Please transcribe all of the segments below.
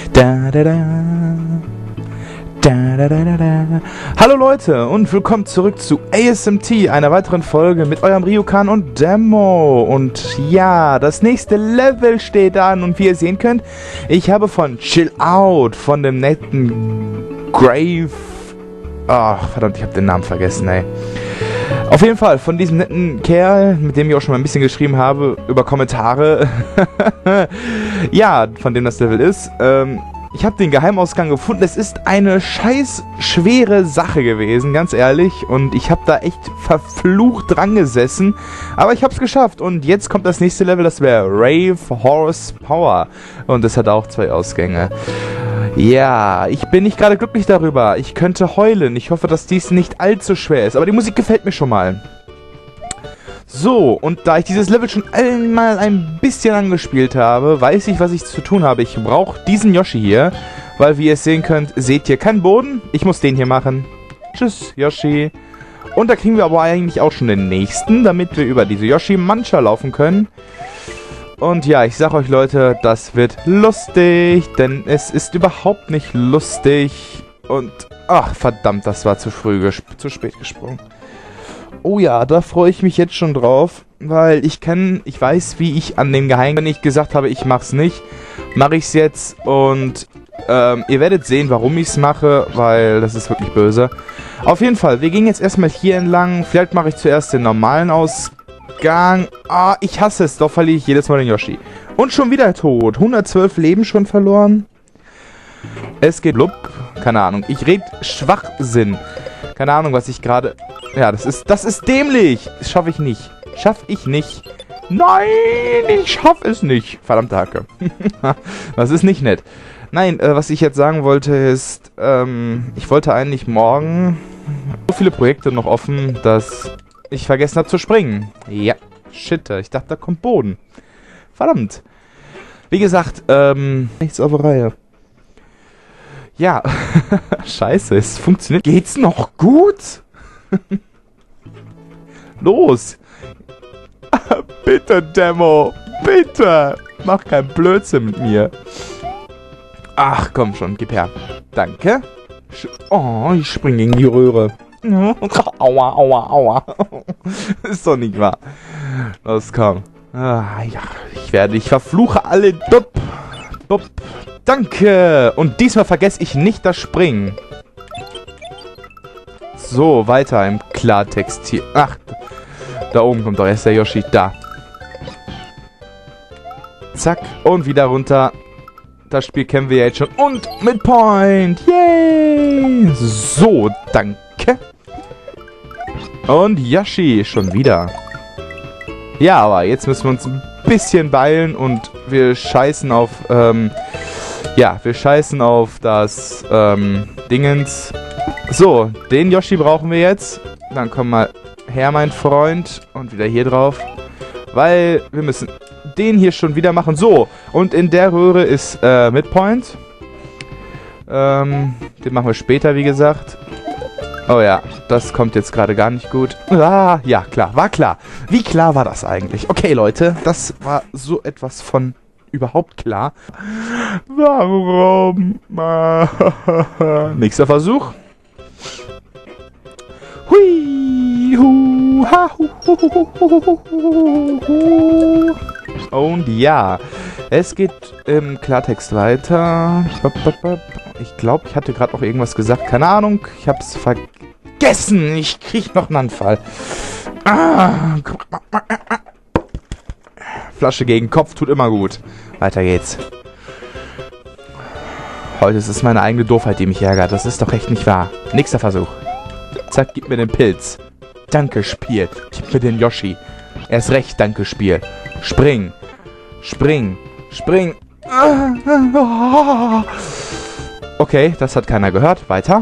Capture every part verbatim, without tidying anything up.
Da, da, da. Da, da, da, da, da. Hallo Leute und willkommen zurück zu A S M T, einer weiteren Folge mit eurem Ryokan und Demo. Und ja, das nächste Level steht an und wie ihr sehen könnt, ich habe von Chill Out, von dem netten Grave... Ach, verdammt, ich habe den Namen vergessen, ey. Auf jeden Fall, von diesem netten Kerl, mit dem ich auch schon mal ein bisschen geschrieben habe, über Kommentare. Ja, von dem das Level ist. Ähm, ich habe den Geheimausgang gefunden. Es ist eine scheiß schwere Sache gewesen, ganz ehrlich. Und ich habe da echt verflucht dran gesessen. Aber ich habe es geschafft. Und jetzt kommt das nächste Level, das wäre Rave Horsepower. Und das hat auch zwei Ausgänge. Ja, ich bin nicht gerade glücklich darüber. Ich könnte heulen. Ich hoffe, dass dies nicht allzu schwer ist. Aber die Musik gefällt mir schon mal. So, und da ich dieses Level schon einmal ein bisschen angespielt habe, weiß ich, was ich zu tun habe. Ich brauche diesen Yoshi hier, weil, wie ihr es sehen könnt, seht ihr keinen Boden. Ich muss den hier machen. Tschüss, Yoshi. Und da kriegen wir aber eigentlich auch schon den nächsten, damit wir über diese Yoshi-Mancha laufen können. Und ja, ich sag euch Leute, das wird lustig, denn es ist überhaupt nicht lustig. Und, ach verdammt, das war zu früh, zu spät gesprungen. Oh ja, da freue ich mich jetzt schon drauf, weil ich kann, ich weiß, wie ich an dem Geheim, wenn ich gesagt habe, ich mach's nicht, mache ich's jetzt. Und ähm, ihr werdet sehen, warum ich's mache, weil das ist wirklich böse. Auf jeden Fall, wir gehen jetzt erstmal hier entlang, vielleicht mache ich zuerst den normalen Ausgang. Gang. Ah, ich hasse es. Doch verliere ich jedes Mal den Yoshi. Und schon wieder tot. hundertzwölf Leben schon verloren. Es geht blub. Keine Ahnung. Ich rede Schwachsinn. Keine Ahnung, was ich gerade... Ja, das ist... Das ist dämlich. Das schaffe ich nicht. Schaffe ich nicht. Nein, ich schaffe es nicht. Verdammte Hacke. Das ist nicht nett. Nein, äh, was ich jetzt sagen wollte ist... Ähm, ich wollte eigentlich morgen... So viele Projekte noch offen, dass... ich vergessen habe zu springen. Ja, shit, ich dachte, da kommt Boden. Verdammt. Wie gesagt, ähm, nichts auf der Reihe. Ja, scheiße, es funktioniert. Geht's noch gut? Los. Bitte, Demo, bitte. Mach keinen Blödsinn mit mir. Ach, komm schon, gib her. Danke. Oh, ich spring gegen die Röhre. Aua, aua, aua. Ist doch nicht wahr. Los, komm. Ah, ja, ich werde, ich verfluche alle. Dup, dup. Danke. Und diesmal vergesse ich nicht das Springen. So, weiter im Klartext hier. Ach, da oben kommt doch erst der Yoshi. Da. Zack. Und wieder runter. Das Spiel kennen wir ja jetzt schon. Und mit Point. Yay. So, danke. Und Yoshi schon wieder. Ja, aber jetzt müssen wir uns ein bisschen beeilen und wir scheißen auf, ähm, ja, wir scheißen auf das, ähm, Dingens. So, den Yoshi brauchen wir jetzt. Dann komm mal her, mein Freund. Und wieder hier drauf. Weil wir müssen den hier schon wieder machen. So, und in der Röhre ist, äh, Midpoint. Ähm, den machen wir später, wie gesagt. Oh ja, das kommt jetzt gerade gar nicht gut. Ah, ja, klar, war klar. Wie klar war das eigentlich? Okay, Leute, das war so etwas von überhaupt klar. Warum? Nächster Versuch. Hui, hu, ha, hu, hu, hu, hu, hu, hu. Und ja, es geht im Klartext weiter. Ich glaube, ich hatte gerade noch irgendwas gesagt. Keine Ahnung, ich habe es vergessen. Ich kriege noch einen Anfall. Ah. Flasche gegen Kopf tut immer gut. Weiter geht's. Heute ist es meine eigene Doofheit, die mich ärgert. Das ist doch echt nicht wahr. Nächster Versuch. Zack, gib mir den Pilz. Danke, Spiel. Gib mir den Yoshi. Erst recht, danke, Spiel. Spring. Spring. Spring. Okay, das hat keiner gehört. Weiter.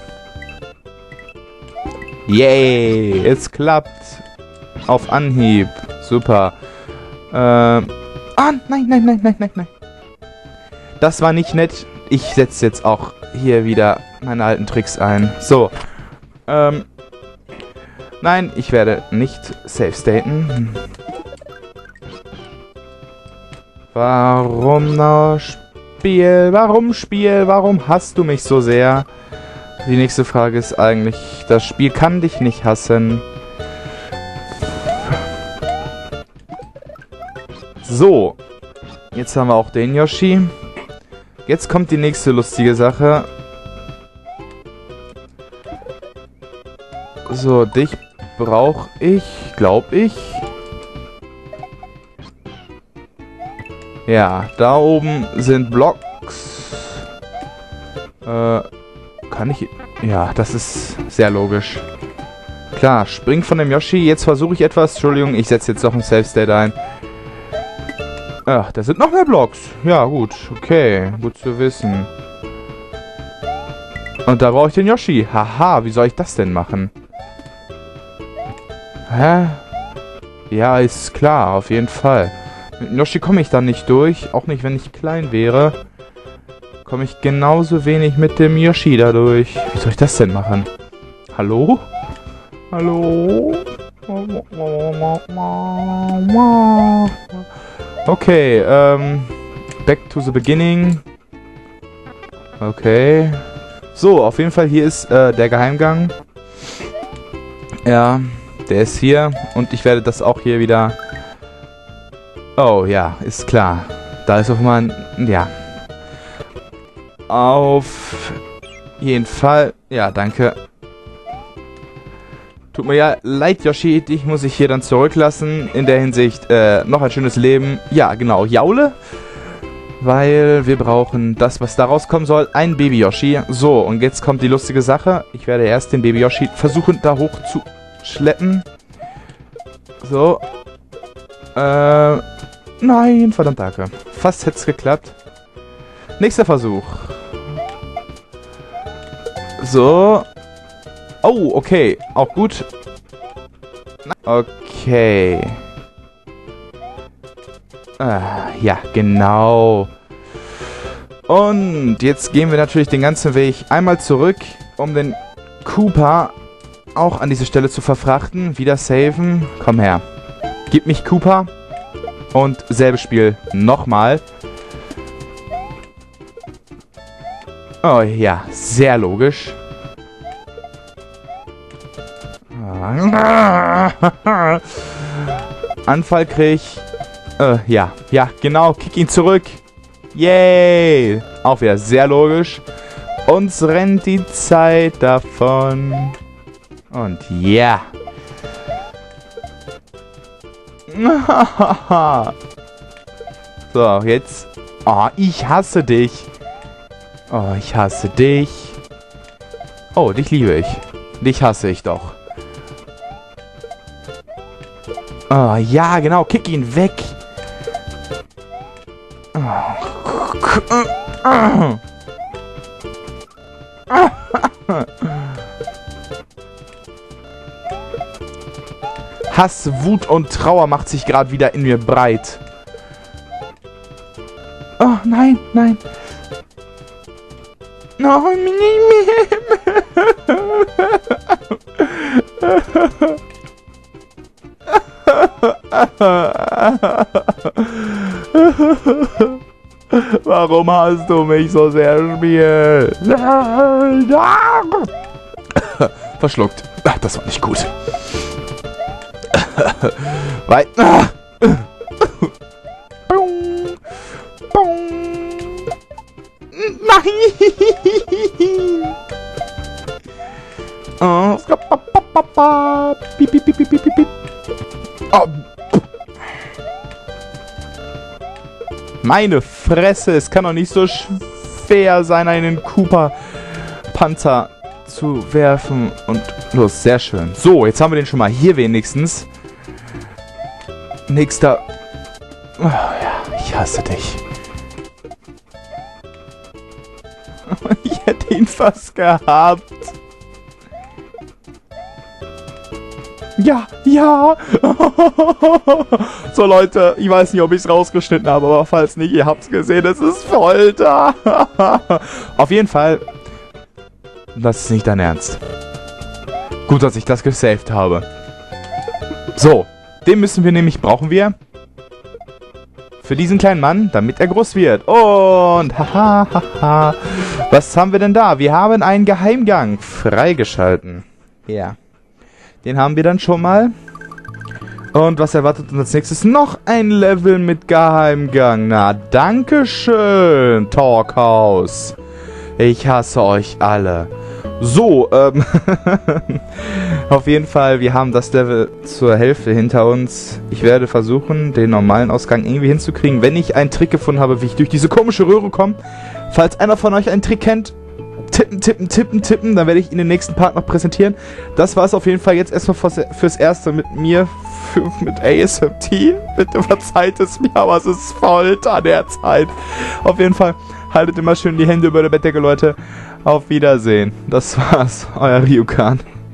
Yay, es klappt. Auf Anhieb. Super. Ähm. Ah, nein, nein, nein, nein, nein, nein. Das war nicht nett. Ich setze jetzt auch hier wieder meine alten Tricks ein. So. Ähm. Nein, ich werde nicht safe staten. Warum noch Spiel? Warum Spiel? Warum hasst du mich so sehr? Die nächste Frage ist eigentlich, das Spiel kann dich nicht hassen. So. Jetzt haben wir auch den Yoshi. Jetzt kommt die nächste lustige Sache. So, dich brauche ich, glaube ich. Ja, da oben sind Blocks. Äh, kann ich... Ja, das ist sehr logisch. Klar, spring von dem Yoshi. Jetzt versuche ich etwas. Entschuldigung, ich setze jetzt noch ein Save State ein. Ach, da sind noch mehr Blocks. Ja, gut. Okay, gut zu wissen. Und da brauche ich den Yoshi. Haha, wie soll ich das denn machen? Hä? Ja, ist klar, auf jeden Fall. Mit Yoshi komme ich dann nicht durch. Auch nicht, wenn ich klein wäre. Komme ich genauso wenig mit dem Yoshi da durch. Wie soll ich das denn machen? Hallo? Hallo? Okay, ähm... back to the beginning. Okay. So, auf jeden Fall, hier ist äh, der Geheimgang. Ja, der ist hier. Und ich werde das auch hier wieder... Oh, ja, ist klar. Da ist auf einmal ein... Ja. Auf jeden Fall... Ja, danke. Tut mir ja leid, Yoshi. Dich muss ich hier dann zurücklassen. In der Hinsicht, äh, noch ein schönes Leben. Ja, genau, Jaule. Weil wir brauchen das, was da rauskommen soll. Ein Baby-Yoshi. So, und jetzt kommt die lustige Sache. Ich werde erst den Baby-Yoshi versuchen, da hoch zu schleppen. So. Äh, nein, verdammt, danke. Fast hätte es geklappt. Nächster Versuch. So. Oh, okay. Auch gut. Okay. Ah, ja, genau. Und jetzt gehen wir natürlich den ganzen Weg einmal zurück, um den Koopa auch an diese Stelle zu verfrachten. Wieder saven. Komm her. Gib mich Koopa. Und selbes Spiel nochmal. Oh ja, sehr logisch. Anfall krieg ich. Äh, ja, ja, genau. Kick ihn zurück. Yay! Auch wieder sehr logisch. Uns rennt die Zeit davon. Und ja. So, jetzt. Oh, ich hasse dich. Oh, ich hasse dich. Oh, dich liebe ich. Dich hasse ich doch. Oh, ja, genau. Kick ihn weg. Hass, Wut und Trauer macht sich gerade wieder in mir breit. Oh, nein, nein. No, warum hast du mich so sehr, Spiel? Verschluckt. Ach, das war nicht gut. Weil... Nein! Oh. Oh. Meine Fresse, es kann doch nicht so schwer sein, einen Koopa-Panzer zu werfen. Und los, sehr schön. So, jetzt haben wir den schon mal hier wenigstens. Nächster. Oh, ja, ich hasse dich. Ich hätte ihn fast gehabt. Ja, ja. So, Leute, ich weiß nicht, ob ich es rausgeschnitten habe, aber falls nicht, ihr habt es gesehen, es ist Folter. Auf jeden Fall, das ist nicht dein Ernst. Gut, dass ich das gesaved habe. So, den müssen wir nämlich, brauchen wir für diesen kleinen Mann, damit er groß wird. Und haha, haha. Was haben wir denn da? Wir haben einen Geheimgang freigeschalten. Ja. Den haben wir dann schon mal. Und was erwartet uns als nächstes? Noch ein Level mit Geheimgang. Na, dankeschön, Talkhouse. Ich hasse euch alle. So, ähm, auf jeden Fall, wir haben das Level zur Hälfte hinter uns. Ich werde versuchen, den normalen Ausgang irgendwie hinzukriegen, wenn ich einen Trick gefunden habe, wie ich durch diese komische Röhre komme. Falls einer von euch einen Trick kennt, tippen, tippen, tippen, tippen, dann werde ich ihn den nächsten Part noch präsentieren. Das war es auf jeden Fall jetzt erstmal fürs, fürs Erste mit mir, für, mit A S M T. Bitte verzeiht es mir, aber es ist Folter der Zeit. Auf jeden Fall, haltet immer schön die Hände über der Bettdecke, Leute. Auf Wiedersehen. Das war's, euer Ryukan.